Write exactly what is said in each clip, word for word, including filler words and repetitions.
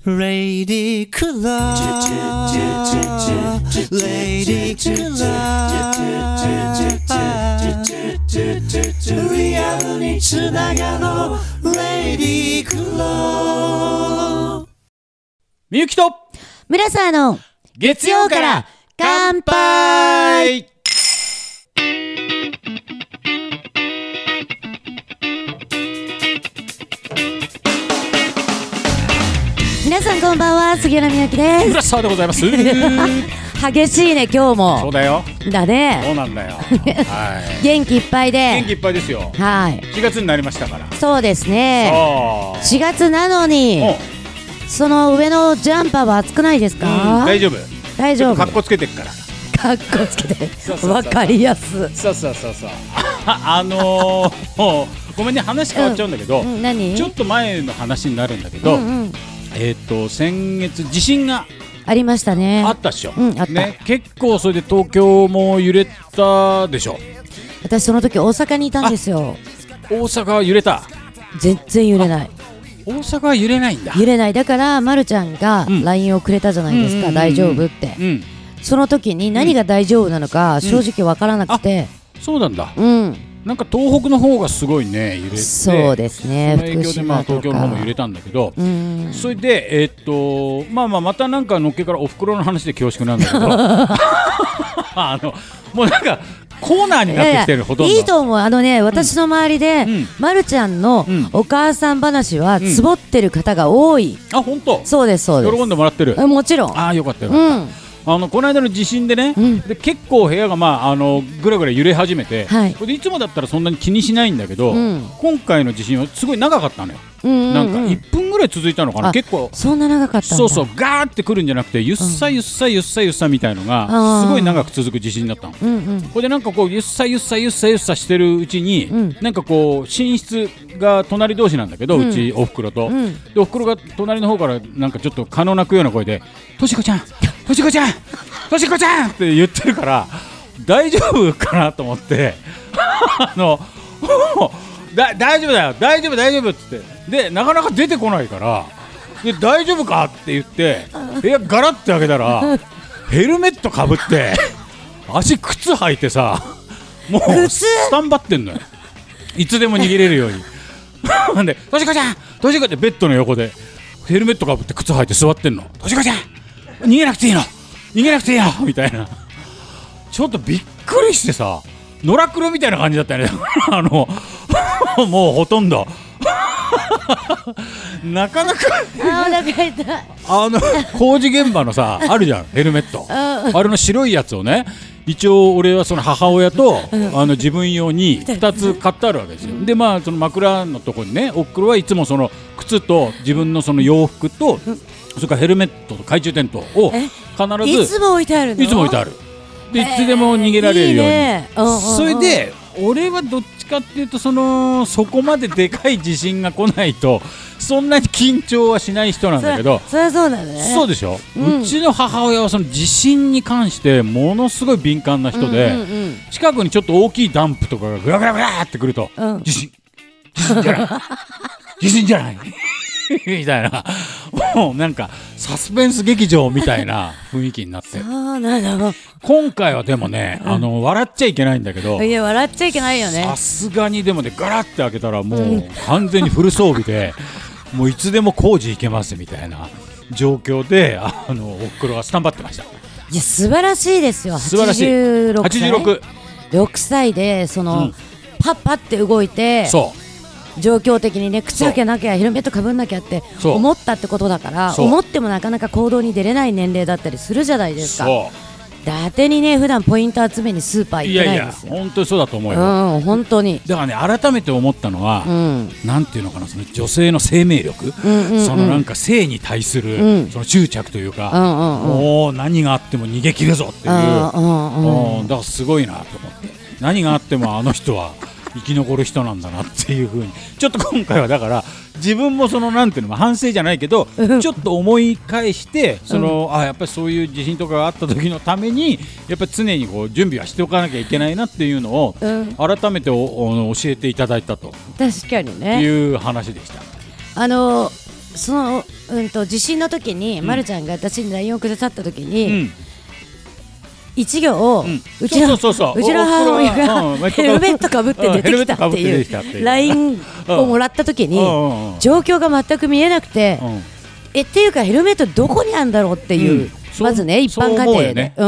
レイディクラレイディクラリアルにつながろうレイディクラみゆきと村沢の月曜から乾杯。 皆さんこんばんは、杉浦みゆきです。 村沢でございます激しいね今日も。 そうだよ。 だね。 そうなんだよ、はい、 元気いっぱいで元気いっぱいですよ。 はい、 しがつになりましたから。 そうですね。 そうしがつなのにその上のジャンパーは暑くないですか？ うん、大丈夫大丈夫。 かっこつけてっから。 かっこつけてわかりやす。 そうそうそうそうあのー、ごめんね話変わっちゃうんだけど、 うんうん、何ちょっと前の話になるんだけど、うんうん、えっ、ー、と先月地震がありましたね。 あったっしょ、 うん、あった、 ね、結構それで東京も揺れたでしょ。 私その時大阪にいたんですよ。 大阪は揺れた？ 全然揺れない。 大阪は揺れないんだ。 揺れない。だからまるちゃんが ライン をくれたじゃないですか、うん、大丈夫って、うん、その時に何が大丈夫なのか正直わからなくて、 うん、そうなんだ、 うん、 なんか東北の方がすごいね揺れて、 そうですね、 その影響でまあ東京の方も揺れたんだけど、 うん、 それで、えー、っとまあまあまたなんかのっけからおふくろの話で恐縮なんだけどあのもうなんかコーナーになってきてる。ほとんどいいと思う。あのね、私の周りで、うん、まるちゃんのお母さん話はつぼってる方が多い、 うん、あ、本当？ そうですそうです。 喜んでもらってる？ もちろん。 ああ、よかったよかった、うん、あのこの間の地震でね、うん、で結構部屋が、まあ、あのぐらぐら揺れ始めて、はい、これでいつもだったらそんなに気にしないんだけど、うん、今回の地震はすごい長かったのよ、うんうんうん、なんかいっぷんぐらい続いたのかな。結構そんな長かったんだ。 そうそう、ガーってくるんじゃなくてゆっさゆっさゆっさゆっさみたいのがすごい長く続く地震だったの、うんうん、これでなんかこうゆっさゆっさゆっさゆっさしてるうちに、うん、なんかこう寝室が隣同士なんだけど、うん、うちおふくろと、うん、でおふくろが隣の方からなんかちょっと蚊の鳴くような声でとしこちゃんとしこちゃんとしこちゃんって言ってるから大丈夫かなと思ってあのだ大丈夫だよ大丈夫大丈夫って言って、でなかなか出てこないからで大丈夫かって言って部屋ガラッて開けたらヘルメットかぶって足靴履いてさ、もうスタンバってんのよ、いつでも逃げれるようにでとしこちゃんとしこってベッドの横でヘルメットかぶって靴履いて座ってんの。としこちゃん逃げなくていいの逃げなくていいのみたいな、ちょっとびっくりしてさ、野良黒みたいな感じだったよねあのもうほとんどなかなかあお腹痛い。 あの工事現場のさあるじゃんヘルメットあれの白いやつをね、一応俺はその母親とあの自分用にふたつ買ってあるわけですよ。でまあその枕のとこにね、おっくろはいつもその靴と自分のその洋服とそれからヘルメットと懐中電灯を必ずいつも置いてあるの？ いつも置いてある。でいつでも逃げられるように、えーいいね、それで俺はどっちかっていうとそのそこまででかい地震が来ないとそんなに緊張はしない人なんだけど、 そりゃそうだね。 そうでしょ、うん、うちの母親はその地震に関してものすごい敏感な人で、うんうんうん、近くにちょっと大きいダンプとかがグラグラグラってくると、うん、地震地震じゃない地震じゃないみたいな、もうなんかサスペンス劇場みたいな雰囲気になって、 そうなの。 今回はでもね、うん、あの笑っちゃいけないんだけど、 いや笑っちゃいけないよね。 さすがにでもねガラッて開けたらもう完全にフル装備でもういつでも工事行けますみたいな状況で、あのおふくろがスタンバってました。 いや素晴らしいですよ。 素晴らしい。はちじゅうろくろくさいでその、うん、パッパって動いて、そう状況的にね、靴履けなきゃヘルメットかぶんなきゃって思ったってことだから、思ってもなかなか行動に出れない年齢だったりするじゃないですか。伊達にね普段ポイント集めにスーパー行ってないですよ。 いやいや本当にそうだと思うよ、 うん、本当に。 だからね改めて思ったのは、うん、なんていうのかな、その女性の生命力、うんうんうん、そのなんか性に対する、うん、その執着というか、うんうんうん、もう何があっても逃げ切るぞっていう、うんうんうん、だからすごいなと思って、何があってもあの人は生き残る人なんだなっていう風にちょっと今回はだから自分もそのなんていうの反省じゃないけどちょっと思い返してその、うん、あやっぱりそういう地震とかがあった時のためにやっぱり常にこう準備はしておかなきゃいけないなっていうのを改めておお教えていただいたと確かにねいう話でした。 あのその、うんと、地震の時に、うん、まるちゃんが私に ライン をくださった時に、うん、一行を、うん、うちのうちの母親がヘルメットかぶって出てきたっていう ライン をもらった時に状況が全く見えなくて、うん、えっていうかヘルメットどこにあるんだろうっていう、うん、まずね一般家庭で、ね、うん、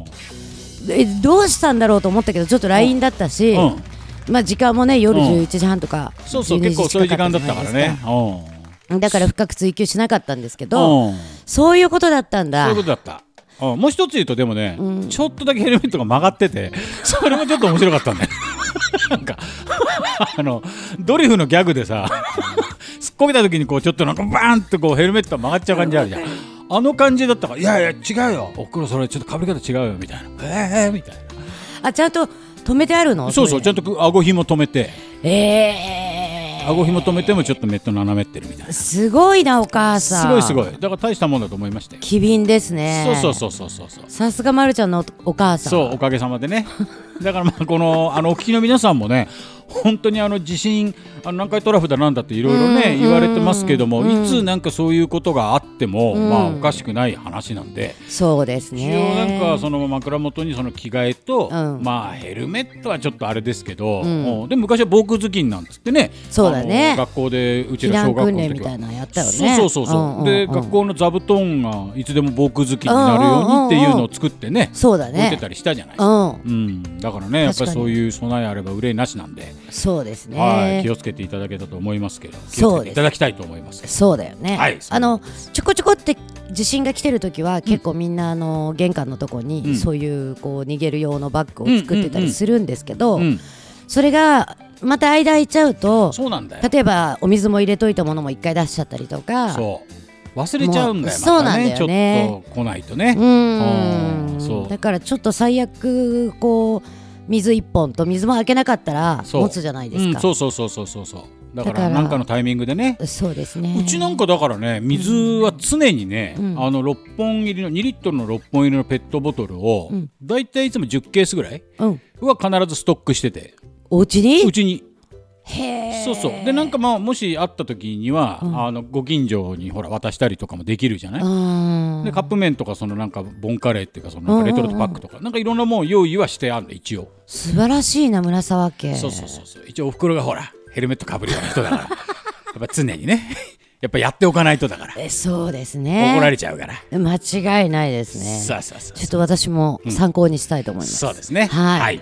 えどうしたんだろうと思ったけどちょっと ライン だったし、うんまあ、時間もね夜じゅういちじはんとか、 うん、そうそう結構そういう時間だったからね、 うん、だから深く追求しなかったんですけど、うん、そういうことだったんだ。 そういうことだった。うん、もう一つ言うとでもね、うん、ちょっとだけヘルメットが曲がっててそれもちょっと面白かったんだよなんかあのドリフのギャグでさすっこけた時にこうちょっとなんかバーンってこうヘルメットが曲がっちゃう感じあるじゃんあの感じだったからいやいや違うよおふくろそれちょっとかぶり方違うよみたいなえーみたいなあちゃんと止めてあるの？ そうそうちゃんと顎紐止めてえー、 顎紐止めてもちょっとメット斜めってるみたいなすごいなお母さんすごいすごいだから大したもんだと思いましたよ機敏ですねそうそうそうそうそうさすがまるちゃんのお母さんそうおかげさまでねだからまあこのあのお聞きの皆さんもね本当にあの地震あの南海トラフだなんだっていろいろね言われてますけどもいつなんかそういうことがあってもまあおかしくない話なんでそうですね一応なんかその枕元にその着替えと、うん、まあヘルメットはちょっとあれですけど、うん、でも昔は防空頭巾なんつってねそうだね学校でうちら小学校の時はそうそうそうそう、うんうん、で学校の座布団がいつでも防空頭巾になるようにっていうのを作ってねそうだね置いてたりしたじゃないですか、うんうん、だからねやっぱりそういう備えあれば憂いなしなんでそうですね、 はい、気をつけていただけたと思いますけど気をつけていただきたいと思いますそうだよね、 はい、 あのちょこちょこって地震が来てる時は結構みんなあの玄関のとこにそういうこう逃げる用のバッグを作ってたりするんですけど、うんうんうん、それがまた間空いちゃうとそうなんだよ例えばお水も入れといたものも一回出しちゃったりとかそう忘れちゃうんだよそうなんだよねちょっと来ないとねうんそうだからちょっと最悪こう水一本と水も開けなかったら持つじゃないですか、 うん、そうそうそうそうそうそうだから何かのタイミングでねそうですねうちなんかだからね水は常にね、うん、あのろっぽん入りのにリットルのろっぽん入りのペットボトルを、うん、だいたいいつもじゅっケースぐらいは必ずストックしててお家にうちにへそうそうでなんかまあもしあった時には、うん、あのご近所にほら渡したりとかもできるじゃないでカップ麺とかそのなんかボンカレーっていうかそのなんかレトルトパックとかなんかいろんなもん用意はしてあるんで一応素晴らしいな村沢家そうそうそうそう一応お袋がほらヘルメットかぶるような人だからやっぱ常にねやっぱやっておかないとだからえそうですね怒られちゃうから間違いないですねそうそうそうちょっと私も参考にしたいと思います、 うん、そうですねはい、 はい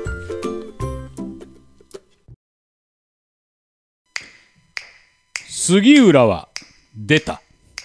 杉浦は出た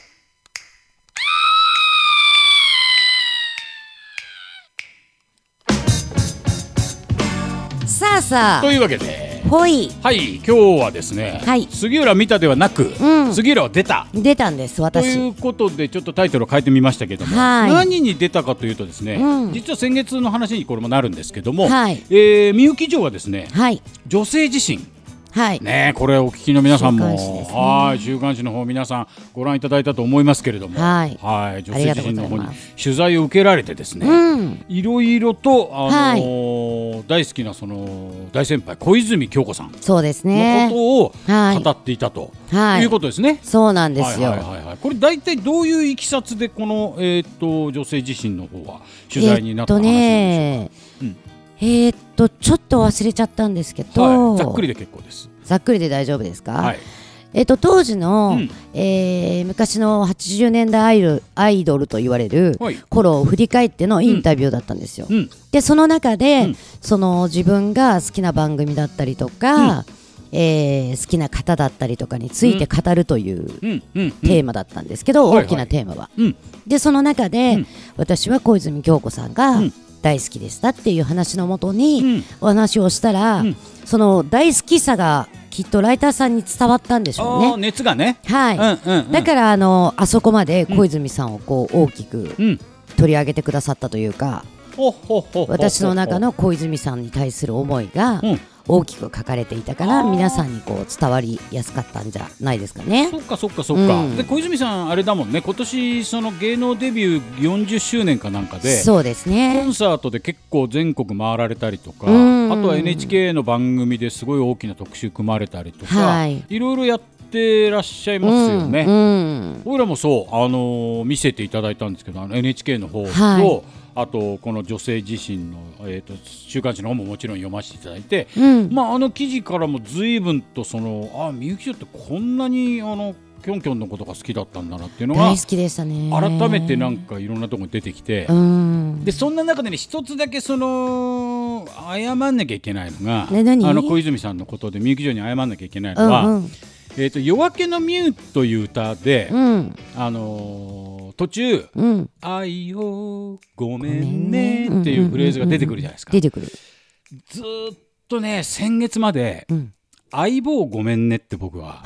さあさあというわけでほいはい今日はですね、はい、杉浦見たではなく、うん、杉浦は出た出たんです私ということでちょっとタイトルを変えてみましたけども、はい、何に出たかというとですね、うん、実は先月の話にこれもなるんですけども、はいえー、みゆき城はですね、はい、女性自身はいね、これお聞きの皆さんも週刊誌ですね、はい週刊誌の方皆さんご覧いただいたと思いますけれども、はいはい、女性自身の方に取材を受けられてですね、うん、いろいろと、あのーはい、大好きなその大先輩小泉今日子さんのことを語っていたと、はい、いうことですね。 そうなんですよ、 はいはいはいはい、これ大体どういういきさつでこの、えー、と女性自身の方は取材になった話なんでしょうか。えーっとねうんえー、っとちょっと忘れちゃったんですけど、 はい、ざっくりで結構です。 ざっくりで大丈夫ですか、 はいえー、っと当時の、うんえー、昔のはちじゅうねんだいアイドル、アイドルと言われる頃を振り返ってのインタビューだったんですよ、うん、でその中で、うん、その自分が好きな番組だったりとか、うんえー、好きな方だったりとかについて語るというテーマだったんですけど、大きなテーマは、はいはい、でその中で、うん、私は小泉今日子さんが、うん大好きでしたっていう話のもとにお話をしたら、うん、その大好きさがきっとライターさんに伝わったんでしょうね。 熱がね、 はいうんうんうん、だからあのあそこまで小泉さんをこう大きく取り上げてくださったというか、うん、私の中の小泉さんに対する思いが大きく書かれていたから、うん、皆さんにこう伝わりやすかったんじゃないですかね。 そっかそっかそっか、うん、で小泉さんあれだもんね今年その芸能デビューよんじゅっしゅうねんかなんかでそうですねコンサートで結構全国回られたりとか、うん、あとは エヌエイチケー の番組ですごい大きな特集組まれたりとか、はい、いろいろやっててらっしゃいますよね。 うんうん、 僕らもそう、あのー、見せていただいたんですけど、あの エヌエイチケー の方と、はい、あとこの女性自身の、えー、と週刊誌の方ももちろん読ませていただいて、うん、まあ、あの記事からも随分とそのあみゆきちょってこんなにあのキョンキョンのことが好きだったんだなっていうのが大好きでしたね。 改めてなんかいろんなところに出てきて、うん、でそんな中でね一つだけその謝んなきゃいけないのが、ね、あの小泉さんのことでみゆき嬢に謝んなきゃいけないのは、うんうん、えー、と夜明けのミューという歌で、うん、あのー、途中、うん、愛をごめんねっていうフレーズが出てくるじゃないですか。 出てくる。 ずっとね先月まで、うん、相棒ごめんねって僕は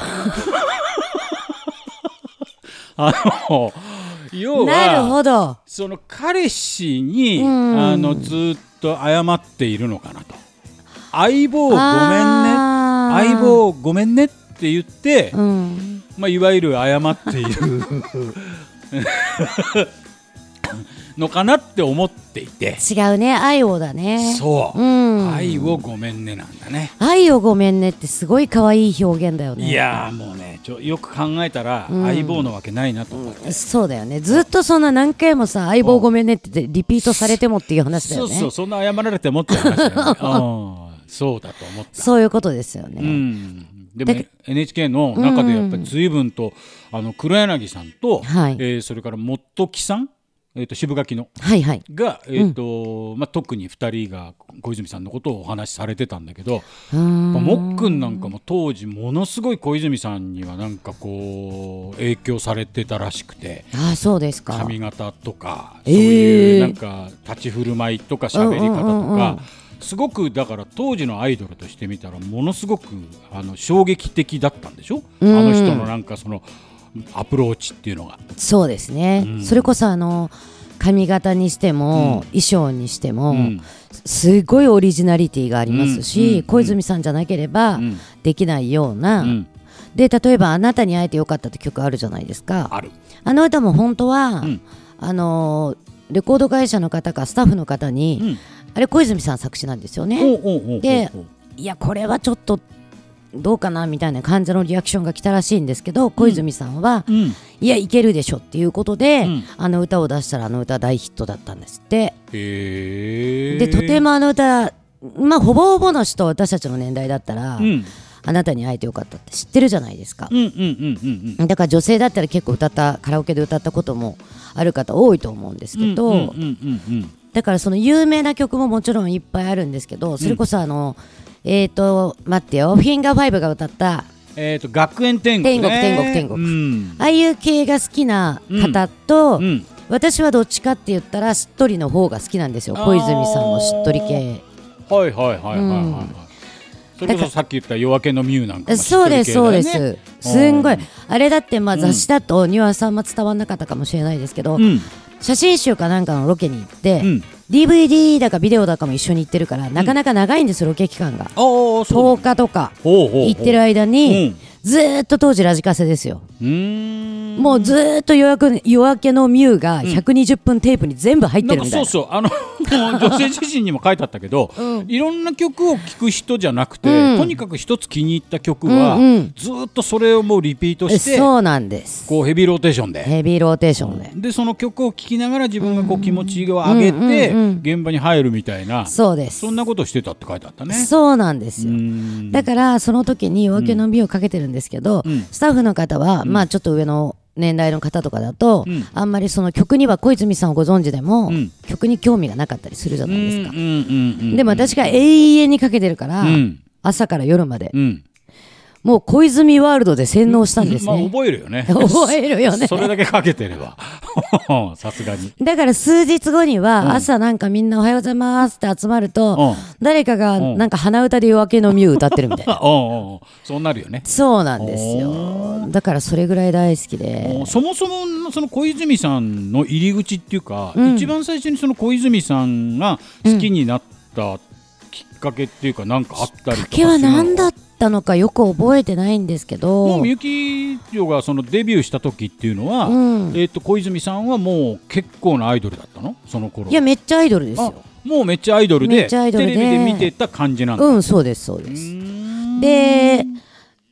あの要はなるほど、 その彼氏に、うん、あのずっと謝っているのかなと。相棒ごめんね、相棒ごめんねって言って、うん、まあ、いわゆる謝っているのかなって思っていて。 違うね、愛をだね。 そう、うん、愛をごめんねなんだね。 愛をごめんねってすごい可愛い表現だよね。 いやもうねちょよく考えたら、うん、相棒のわけないなと思って、うん、 そうだよね。ずっとそんな何回もさ相棒ごめんねってリピートされてもっていう話だよね。 そうそう、そんな謝られてもって話だよねうん、そうだと思った。 そういうことですよね、 うん、でも エヌエイチケー の中でやっぱり随分と、うん、あの黒柳さんと、はい、えー、それから元木さん、えー、と渋垣の、 はいはい、 が、えーとうんまあ、特にふたりが小泉さんのことをお話しされてたんだけど、もっくんなんかも当時ものすごい小泉さんにはなんかこう影響されてたらしくて。 あ、そうですか。 髪型とか、えー、そういうなんか立ち振る舞いとか喋り方とか、うんうんうんうん、すごくだから当時のアイドルとしてみたらものすごくあの衝撃的だったんでしょ、うん、あの人のなんかそのアプローチっていうのが。 そうですね、うん、それこそあの髪型にしても、うん、衣装にしても、うん、すごいオリジナリティがありますし、うん、小泉さんじゃなければできないような、うん、で例えばあなたに会えてよかったって曲あるじゃないですか。 ある。 あの歌も本当は、うん、あのレコード会社の方かスタッフの方に、うん、あれ小泉さん作詞なんですよね。おうおうおうおう。でいやこれはちょっとどうかなみたいな感じのリアクションが来たらしいんですけど、小泉さんは、うん、いやいけるでしょっていうことで、うん、あの歌を出したらあの歌大ヒットだったんですって。 へー。 でとてもあの歌、まあほぼほぼの人私たちの年代だったら、うん、あなたに会えてよかったって知ってるじゃないですか。だから女性だったら結構歌ったカラオケで歌ったこともある方多いと思うんですけど、だからその有名な曲ももちろんいっぱいあるんですけど、それこそあの、うんえーと待ってよ、フィンガーファイブが歌ったえーと学園天国、ね、 天国天国天国、うん、ああいう系が好きな方と、うんうん、私はどっちかって言ったらしっとりの方が好きなんですよ。小泉さんのしっとり系。 はいはいはいはいはい、うん、それこそさっき言った夜明けのミューなんかもしっとり系だよね。 そうですそうです。すんごいあれだってまあ雑誌だとニュアンスあんま伝わんなかったかもしれないですけど、うん、写真集かなんかのロケに行って、うん、ディーブイディー だかビデオだかも一緒に行ってるから、うん、なかなか長いんですロケ期間が、とおかとか行ってる間に、うん、ずーっと当時ラジカセですよ。うーん、もうずーっと夜明け、夜明けのミューがひゃくにじゅっぷんテープに全部入ってるみたいな、うん、そうそう、あの女性自身にも書いてあったけど、うん、いろんな曲を聴く人じゃなくて、うん、とにかく一つ気に入った曲は、うんうん、ずーっとそれをもうリピートして、 そうなんです、 こうヘビーローテーションでヘビーローテーションで、 でその曲を聴きながら自分がこう気持ちを上げて、うんうんうんうん、現場に入るみたいな、 そうです、 そんなことしてたって書いてあったね。 そうなんですよ。だからその時に夜明けのミューをかけてるんですけど、うん、スタッフの方は、うん、まあちょっと上の年代の方とかだと、うん、あんまりその曲には小泉さんをご存知でも、うん、曲に興味がなかったりするじゃないですか。でも私が永遠にかけてるから、うん、朝から夜まで、うん、もう小泉ワールドで洗脳したんですね、 まあ、覚えるよね覚えるよねそれだけかけてればさすがに。 だから数日後には朝なんかみんなおはようございますって集まると、うん、誰かがなんか鼻歌で夜明けのミュー歌ってるみたいなそうなるよね。 そうなんですよ。だからそれぐらい大好きで、 そもそもその小泉さんの入り口っていうか、うん、一番最初にその小泉さんが好きになったきっかけっていうか、なんかあったりとかするの？きっかけは何だったのかよく覚えてないんですけど、 もうみゆき嬢がそのデビューした時っていうのは、うん、えー、と小泉さんはもう結構なアイドルだったのその頃？ いやめっちゃアイドルですよ。 もうめっちゃアイドルでテレビで見てた感じなんだ。 うん、そうですそうです。で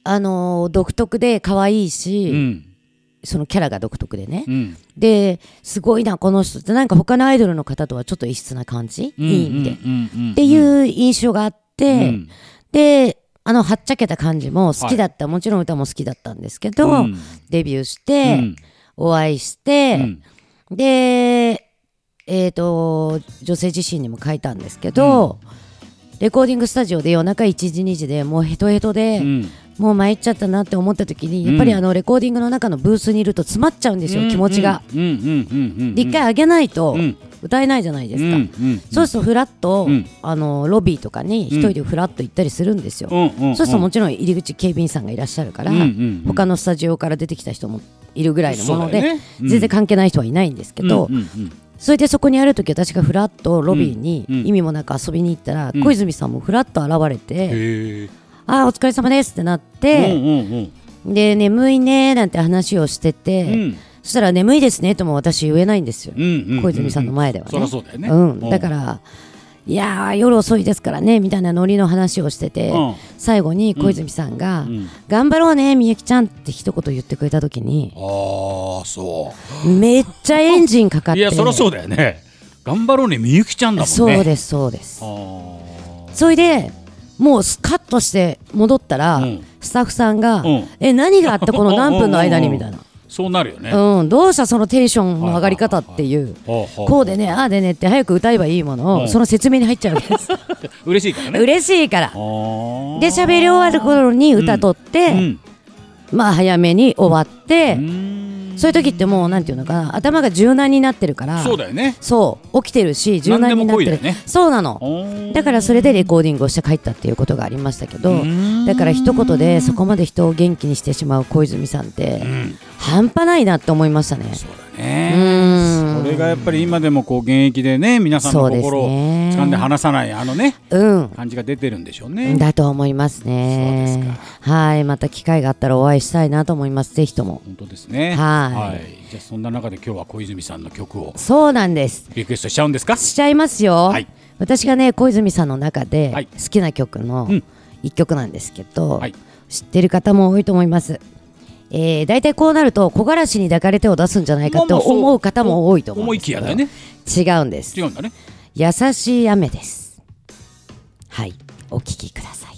あのー、独特で可愛いし、うん、そのキャラが独特でね、うん、ですごいなこの人ってなんか他のアイドルの方とはちょっと異質な感じ、うん、いい意味で、うん、っていう印象があって、うん、であのはっちゃけた感じも好きだった、はい、もちろん歌も好きだったんですけど、うん、デビューして、うん、お会いして、うん、でえーと女性自身にも書いたんですけど、うん、レコーディングスタジオで夜中いちじにじでもうヘトヘトで、うん、もう参っちゃったなって思った時に、うん、やっぱりあのレコーディングの中のブースにいると詰まっちゃうんですよ、うん、気持ちが。で一回上げないと歌えないじゃないですか、うん、そうするとフラッと、うん、あのロビーとかに一人でフラッと行ったりするんですよ、うん、そうするともちろん入り口警備員さんがいらっしゃるから、うん、他のスタジオから出てきた人もいるぐらいのもので、ね、うん、全然関係ない人はいないんですけど、うんうんうん、それでそこにある時私がフラッとロビーに意味もなく遊びに行ったら、うん、小泉さんもフラッと現れて、うん、あーお疲れ様ですってなって、うんうんうん、で眠いねなんて話をしてて、うん、そしたら眠いですねとも私言えないんですよ、うんうんうんうん、小泉さんの前ではね。 そりゃそうだよね、 うん、だからいやー夜遅いですからねみたいなノリの話をしてて、うん、最後に小泉さんが、うん、頑張ろうねみゆきちゃんって一言言ってくれた時に、 あーそうめっちゃエンジンかかって、 いやそりゃそうだよね、頑張ろうねみゆきちゃんだもんね。 そうですそうです。それでもうスカッとして戻ったら、うん、スタッフさんが、うん、え何があったこの何分の間にみたいなそうなるよね、 うん、どうしたそのテンションの上がり方っていう、こうでねああでねって早く歌えばいいものをその説明に入っちゃうんです嬉しいからね、 嬉しいからで喋り終わる頃に歌取って、うんうん、まあ早めに終わって、そういう時ってもうなんていうのかな、頭が柔軟になってるから、 そうだよね、 そう起きてるし柔軟になってる、ね、そうなの。だからそれでレコーディングをして帰ったっていうことがありましたけど、だから一言でそこまで人を元気にしてしまう小泉さんって、うん、半端ないなって思いましたね。 そうだね、うん、それがやっぱり今でもこう現役でね皆さんの心を掴んで離さないあのね、うん、感じが出てるんでしょうね。 だと思いますね。そうですか。はい、また機会があったらお会いしたいなと思います。ぜひとも。 本当ですね。 はい、 はい、じゃあそんな中で今日は小泉さんの曲をそうなんですリクエストしちゃうんですか。 しちゃいますよ、はい、私がね小泉さんの中で好きな曲の一曲なんですけど、はい、知ってる方も多いと思います。えー、だいたいこうなると木枯らしに抱かれてを出すんじゃないかと思う方も多いと思うんですけど、 思いきやだよね。 違うんです。 違うんだね。 優しい雨です。はい、お聴きください。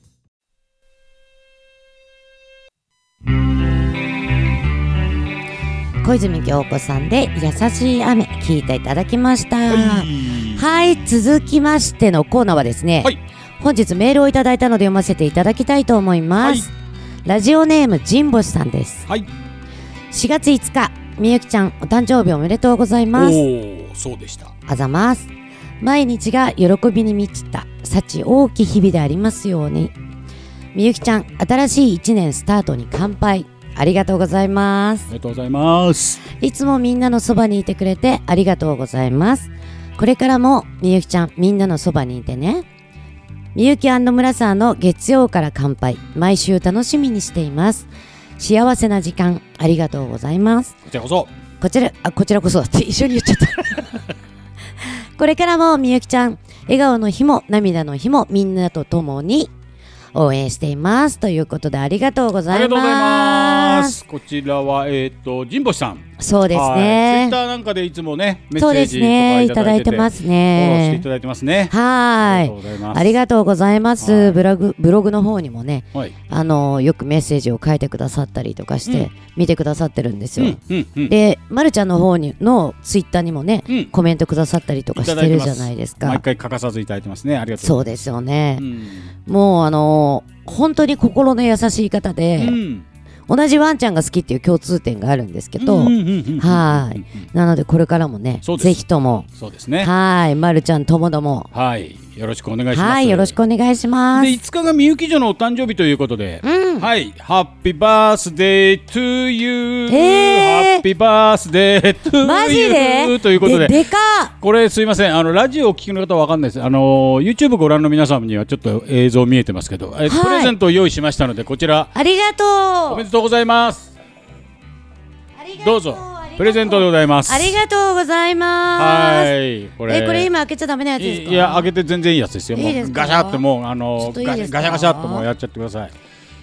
小泉京子さんで優しい雨聴いていただきました。はい、はい、続きましてのコーナーはですね、はい、本日メールをいただいたので読ませていただきたいと思います。はい、ラジオネームじんぼしさんです。はい、しがついつかみゆきちゃんお誕生日おめでとうございます。おー、そうでした。 あざます。毎日が喜びに満ちた幸多き日々でありますように。みゆきちゃん新しいいちねんスタートに乾杯。ありがとうございます。 ありがとうございます。 いつもみんなのそばにいてくれてありがとうございます。これからもみゆきちゃんみんなのそばにいてね。みゆき&村さんの月曜から乾杯毎週楽しみにしています。幸せな時間ありがとうございます。 こちらこそこちらあこちらこそって一緒に言っちゃったこれからもみゆきちゃん笑顔の日も涙の日もみんなと共に応援していますということでありがとうございます。ありがとうございます。 こちらはえっと神保さん。 そうですね。 ツイッターなんかでいつもねメッセージとかいただいてて、いただいてますね。フォローしていただいてますね。 はい。ありがとうございます。ブログブログの方にもね、はい、あのよくメッセージを書いてくださったりとかして、うん、見てくださってるんですよ。うんうんうん、で、まるちゃんの方にのツイッターにもね、うん、コメントくださったりとかしてるじゃないですか。 毎回欠かさずいただいてますね。ありがとうございます。 そうですよね。うん、もうあの本当に心の優しい方で。うん、同じワンちゃんが好きっていう共通点があるんですけど、はい。なのでこれからもね、ぜひとも、 そうですね。 はい、まるちゃんともども、 はい、よろしくお願いします。 はい、よろしくお願いします。 で、いつかがみゆき女のお誕生日ということで、うん、はい、ハッピーバースデートゥーユー、ハッピーバースデートゥーユー、 マジでということで、 で、でかっ。 これすいません、あのラジオをお聞きの方はわかんないです。あの YouTube ご覧の皆様にはちょっと映像見えてますけど、え、はい、プレゼントを用意しましたのでこちら。 ありがとう。 おめでとうございます。どうぞプレゼントでございます。 ありがとうございます。 はい、これえこれ今開けちゃダメなやつですか。 いや開けて全然いいやつですよ。もうガシャってもうあのガシャガシャっともうやっちゃってください。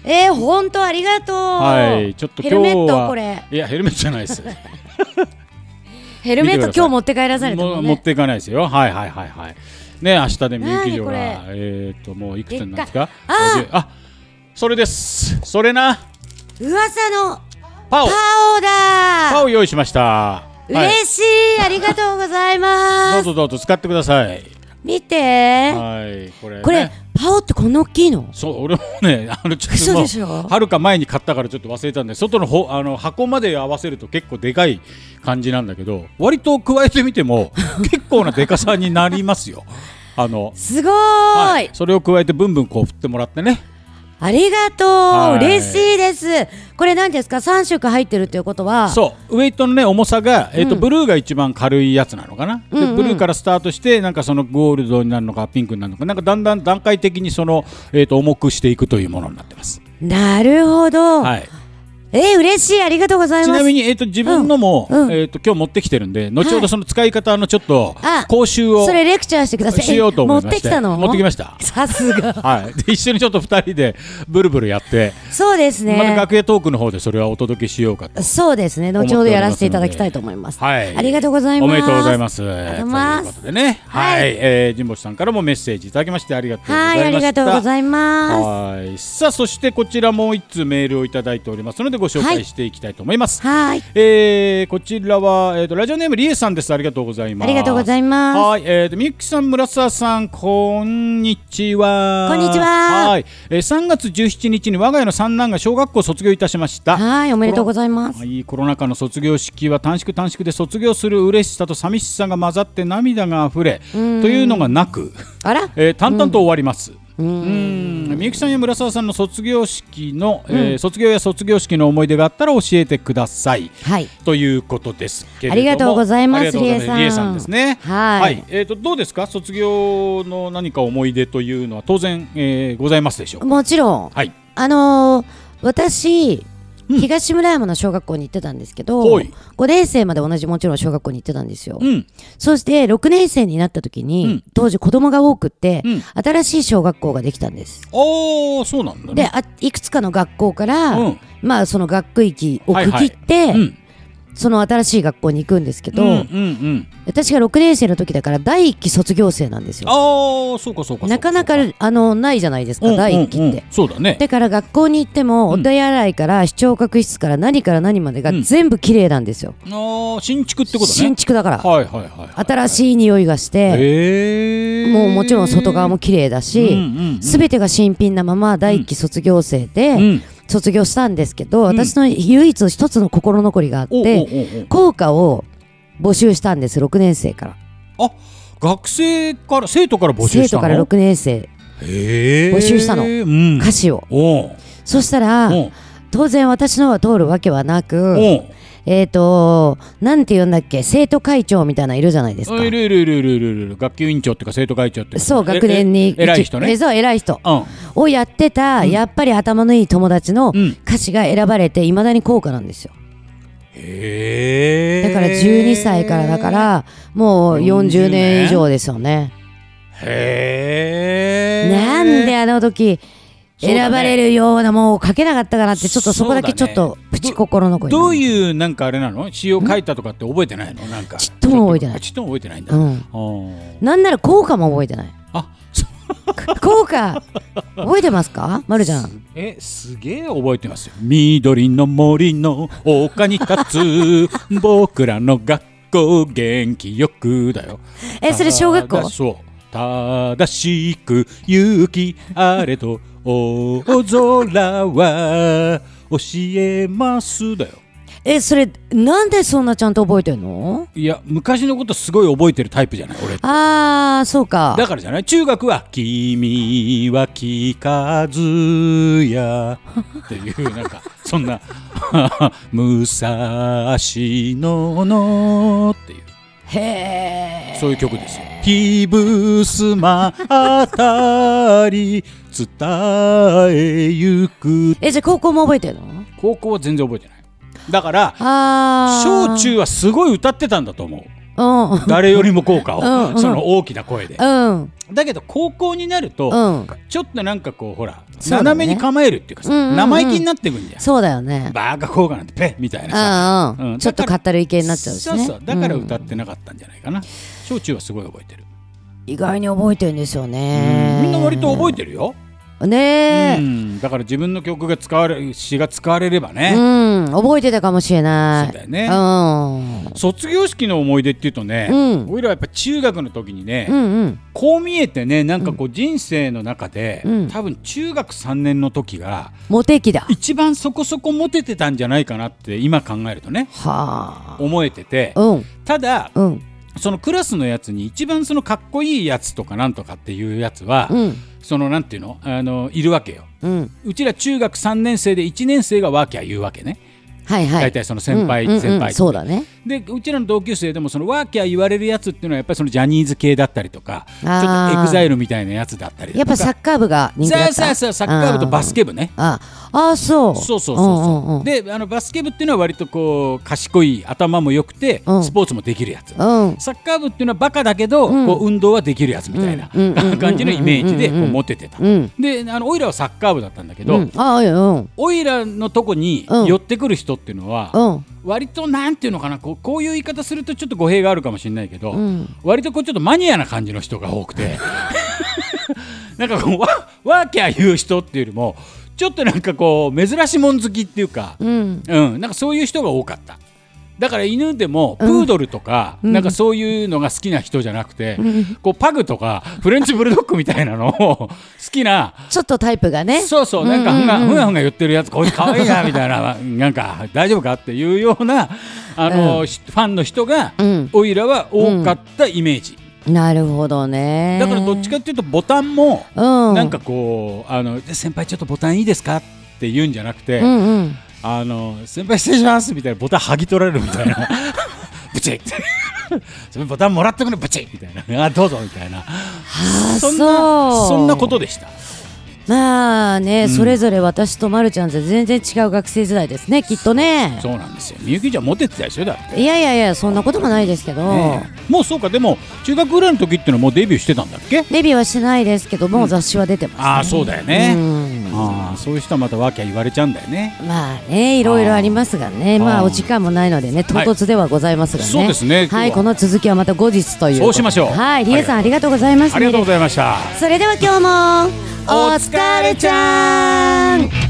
えー、本当ありがとう。 はい、ちょっと今日はヘルメットこれ。 いやヘルメットじゃないです。 ヘルメット今日持って帰らされたもんね。 持っていかないですよ。はいはいはいはい。ね、明日でみゆき城がえっともういくつになるんですか。 ああ、それです。それな。 噂のパオ。 パオだ。 パオ用意しました。 嬉しい、ありがとうございます。 どうぞどうぞ使ってください。 見て。 はい、これ、ね、 これパオってこんな大きいの？ そう、俺もね、あのちょっともうはるか前に買ったからちょっと忘れたんで、外のほあの箱まで合わせると結構でかい感じなんだけど、割と加えてみても結構なでかさになりますよ。あのすごーい、 はい、それを加えてブンブンこう振ってもらってね。 ありがとう、はい、嬉しいです。これ何ですか、さん色入ってるっていうことは。 そうウエイトのね重さが、えーとうん、ブルーが一番軽いやつなのかな、うんうん、でブルーからスタートしてなんかそのゴールドになるのかピンクになるのかなんかだんだん段階的にその、えーと重くしていくというものになってます。 なるほど、 はい、 えー、嬉しい、ありがとうございます。 ちなみに、えー、と自分のも、うんうん、えー、と今日持ってきてるんで後ほどその使い方のちょっと講習を、 はい、それレクチャーしてください。 しようと思いまして持ってきたの？ 持ってきました。 さすが、 はい、で一緒にちょっとふたりでブルブルやってそうですね、 また楽屋トークの方でそれはお届けしようかと。 そうですね、後ほどやらせていただきたいと思います。 はい、 ありがとうございます。 おめでとうございます。 ありがとうございます。 ということでね、はい、はい、えー、神保さんからもメッセージいただきましてありがとうございました。 はい、ありがとうございます。 はい、さあそしてこちらもう一通メールをいただいておりますのでご紹介していきたいと思います。 はい、 えー、こちらは、えー、とラジオネームリエさんです。ありがとうございます。 ありがとうございます。 はい、えー、とみゆきさん、村沢さん、こんにちは。 こんにちは。 はい、えー、さんがつじゅうしちにちに我が家の三男が小学校を卒業いたしました。 はい、おめでとうございます。 はい、コロナ禍の卒業式は短縮短縮で卒業する嬉しさと寂しさが混ざって涙があふれというのがなく、 あら、 えー、淡々と終わります。 うーん、みゆきさんや村沢さんの卒業式の、うん、えー、卒業や卒業式の思い出があったら教えてください、はい、ということですけれども、 ありがとうございます。リエさん、 リエさんですね。 はい、 はい、えーと、どうですか、卒業の何か思い出というのは当然、えー、ございますでしょうか。 もちろん、 はい、 あのー、私うん、東村山の小学校に行ってたんですけど、ごねん生まで同じもちろん小学校に行ってたんですよ、うん、そしてろくねん生になった時に、うん、当時子供が多くって、うん、新しい小学校ができたんです。 ああ、そうなんだね。 で、あいくつかの学校から、うん、まあその学区域を区切って、はいはい、うん、その新しい学校に行くんですけど、うんうんうん、私がろくねん生の時だからだいいっき卒業生なんですよ。 ああ、そうかそうか。 なかなかあのないじゃないですか、うんうんうん、だいいっきって。 そうだね。 だから学校に行っても、うん、お手洗いから視聴覚室から何から何までが全部綺麗なんですよ、うん、 ああ、新築ってことね。 新築だから、 はいはいはいはい、 新しい匂いがして、 へー、 もうもちろん外側も綺麗だし、うんうんうん、全てが新品なままだいいっき卒業生で、うんうん、卒業したんですけど、うん、私の唯一一つの心残りがあって、おうおうおう、校歌を募集したんです。ろくねん生から。 あ、学生から生徒から募集したの？ 生徒からろくねん生募集したの、うん、歌詞を。そしたら当然私のは通るわけはなく、えーとなんて言うんだっけ、生徒会長みたいなのいるじゃないですか。 いるいるいるいるいるいる、学級委員長っていうか生徒会長っていうか、 そう、学年に偉い人ね。 そう、偉い人、うん、をやってた、うん、やっぱり頭のいい友達の歌詞が選ばれていまだに校歌なんですよ。 へー、 だからじゅうにさいからだからもうよんじゅうねん以上ですよね。 へー、 なんであの時選ばれるようなもう書けなかったかなって、ちょっとそこだけちょっとプチ心残り。 どういうなんかあれなの、詩を書いたとかって覚えてないの？なんかちっとも覚えてない。 ちっとも覚えてないんだ、 うん、なんなら校歌も覚えてない。あ、校歌覚えてますか、まるちゃん。 え、すげえ覚えてますよ。緑の森の丘に立つ僕らの学校元気よくだよ。 え、それ小学校？ そう、正しく行きあれと大空は教えますだよ。 え、それなんでそんなちゃんと覚えてんの？ いや、昔のことすごい覚えてるタイプじゃない俺って。 あー、そうか。 だからじゃない。中学は君は聞かずやっていうなんかそんな武蔵野のっていう、 へー、 そういう曲ですよ。ひぶすまあたり伝えゆく。 え、じゃあ高校も覚えてるの？ 高校は全然覚えてない。だから小中はすごい歌ってたんだと思う。 うん、 誰よりも効果を、 うんうん、 その大きな声で、 うん、 だけど高校になると、うん、ちょっとなんかこうほら、ね、斜めに構えるっていうかさ、うんうんうん、生意気になってくんじゃん。 そうだよね。 バカ効果なんてペッみたいなさ、 うんうん、ちょっとかったるい系になっちゃうしね。 そうそう、だから歌ってなかったんじゃないかな、うん、小中はすごい覚えてる。 意外に覚えてるんですよね。 みんな割と覚えてるよねえ、 うん、だから自分の曲が使われ詩が使われればね、 うん、覚えてたかもしれない。 そうだよね、 うん、 卒業式の思い出っていうとね、うん、俺らはやっぱ中学の時にね、うんうん、こう見えてね、なんかこう人生の中で、うん、多分中学さんねんの時がモテ期だ、 一番そこそこモテてたんじゃないかなって今考えるとね、はあ、思えてて、うん、ただ、うん、そのクラスのやつに一番そのかっこいいやつとかなんとかっていうやつは、うん、そのなんていうの、あのいるわけよ、うん、うちら中学さんねん生でいちねん生がワーキャー言うわけね、はいはい、大体その先輩、うんうんうん、先輩そうだね。 でうちらの同級生でもそのワーキャー言われるやつっていうのはやっぱりそのジャニーズ系だったりとか、ちょっとエグザイルみたいなやつだったりとか、 やっぱサッカー部が人気だった。 そうそうそう、サッカー部とバスケ部ね。 ああ、そうそうそうそうそう、うんうんうん、であのバスケ部っていうのは割とこう賢い、頭も良くて、うん、スポーツもできるやつ、うん、サッカー部っていうのはバカだけど、うん、こう運動はできるやつみたいな、うん、感じのイメージでこうモテてた、うん、であのオイラはサッカー部だったんだけど、うん、あうん、オイラのとこに寄ってくる人っていうのは、うん、割となんていうのかな、こう、こういう言い方するとちょっと語弊があるかもしれないけど、うん、割とこうちょっとマニアな感じの人が多くてなんかこう ワ, ワーキャー言う人っていうよりもちょっとなんかこう珍しいもん好きっていうか、うんうん、なんかそういう人が多かった。だから犬でもプードルとか、うん、なんかそういうのが好きな人じゃなくて、うん、こうパグとかフレンチブルドッグみたいなのを好きなちょっとタイプがね、 そうそう、なんかふがふがふが言ってるやつ、こいつかわいいなみたいななんか大丈夫かっていうようなあの、うん、ファンの人が、うん、オイラは多かったイメージ、 うん、なるほどね。 だからどっちかっていうとボタンも、うん、なんかこうあの先輩ちょっとボタンいいですかって言うんじゃなくて、うんうん、あの先輩失礼しますみたいな、ボタン剥ぎ取られるみたいなブチッそのボタンもらってくるブチッみたいな、あどうぞみたいな、そんなそんなことでした。 まあね、うん、それぞれ私とまるちゃんじゃ全然違う学生時代ですね、きっとね。 そうなんですよ。みゆきちゃんモテてたでしょ、だって。 いやいやいや、そんなこともないですけど、ね、 もうそうか。でも中学ぐらいの時ってのはもうデビューしてたんだっけ？ デビューはしてないですけども、うん、雑誌は出てます、ね、 ああそうだよね、うん、あそういう人はまたワーキャー言われちゃうんだよね。 まあね、いろいろありますがね、あまあお時間もないのでね、唐突ではございますがね、はい、 そうですね。 はい、この続きはまた後日という。 そうしましょう。 はい、リエさんありがとうございます。 ありがとうございました。 それでは今日もお疲れちゃん。